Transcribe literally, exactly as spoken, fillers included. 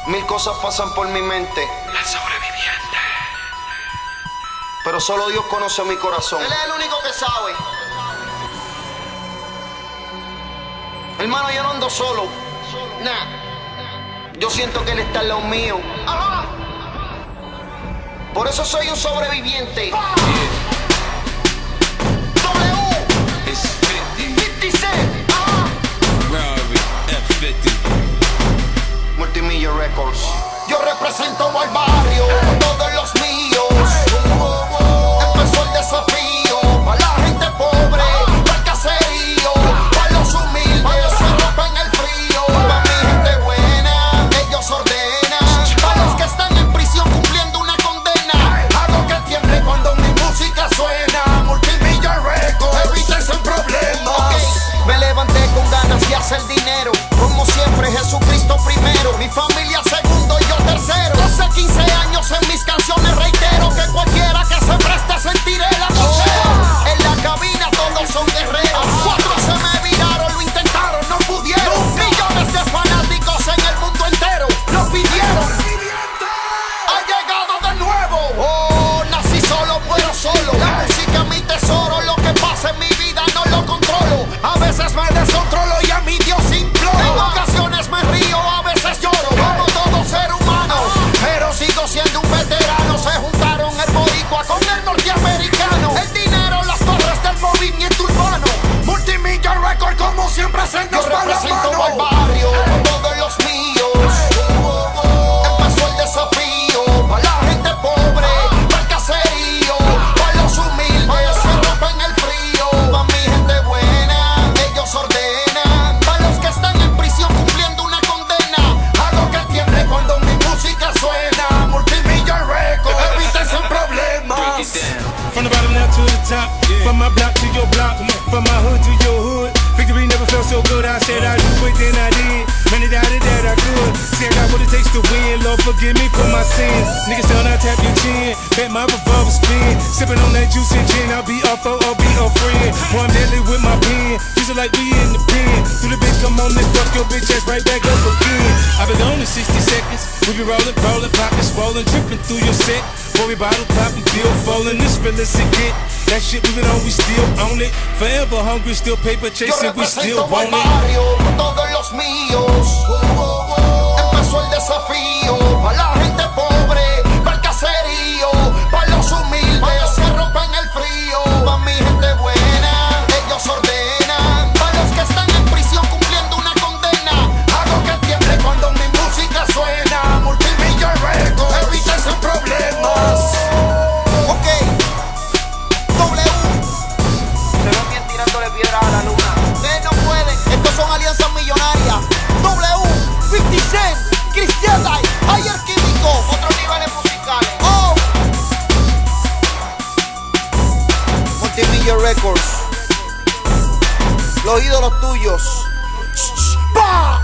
Mil cosas pasan por mi mente. El sobreviviente. Pero solo Dios conoce mi corazón. Él es el único que sabe. Hermano, yo no ando solo. Nah. Yo siento que Él está al lado mío. Ajá. Por eso soy un sobreviviente. Yeah. W. It's fifty. fifty Cent. Ajá. Ferrari F fifty. Multimillia Records. Yo represento al barrio, todos los míos. Empezó el desafío, para la gente pobre, para el caserío, para los humildes, se rompen el frío. Para mi gente buena, ellos ordenan. Para los que están en prisión cumpliendo una condena, hago que tiemble cuando mi música suena. Multimillia Records, evítense problemas. Okay. Me levanté con ganas de hacer dinero. Como siempre, Jesucristo primero, mi familia segundo y yo tercero. Hace quince años en mis canciones reitero que cualquiera que se preste sentiré la vocera. En la cabina todos son guerreros. Cuatro se me viraron, lo intentaron, no pudieron. Millones de fanáticos en el mundo entero lo pidieron. Ha llegado de nuevo. Oh, nací solo, muero solo. La música es mi tesoro, lo que pasa en mi vida no lo controlo. A veces me descontrolo y a mi Dios imploro. En ocasiones me río, a veces lloro, como todo ser humano. Pero sigo siendo un veterano. Se juntaron el boricua con el norteamericano. El dinero, las torres del movimiento urbano. Multimillia Records como siempre se nos va la mano. Al barrio, todos los míos. Empezó el desafío, para la gente pobre, para el caserío, para los humildes, se rompen el frío. Para mi gente buena, ellos ordenan. Para los que están en prisión cumpliendo una condena, hago que tiemble cuando mi música suena. Multimillia Records, evítense problemas. From the bottom now to the top, yeah. From my block to your block, from my hood to your hood. Victory never felt so good. I said I'd do it, then I did. Many doubted that I could. Said I got what it takes to win. Lord, forgive me for my sins. Niggas tell I tap your chin. Bet my revolver spin. Sipping on that juice and gin. I'll be off or I'll be a friend. One deadly with my pen. Use it like we in the pen. Through the bitch, come on and fuck your bitch ass right back up again. I've been gone in sixty seconds. We be rolling, rolling, pockets swollen, tripping through your set. Boy, we bottle popping, bill falling. This real as it get. That shit we been on, we still own it. Forever hungry, still paper chasing, we still want it. Barrio, todos los míos. Empezó el desafío, para la gente pobre, para el caserío, para los humildes, se rompen el frío. Para mi gente buena, ellos ordenan. Para los que están en prisión cumpliendo una condena, hago que tiemble cuando mi música suena. Multimillia Records, evítense problemas. Ok, W. Se ven bien tirándole piedra a la luna. Ustedes no pueden. Estos son alianzas millonarias. W, fifty Cent, Christian Dice, Ayer Químico, otros niveles musicales. Oh, Multimillia Records, los ídolos tuyos. ¡Bah!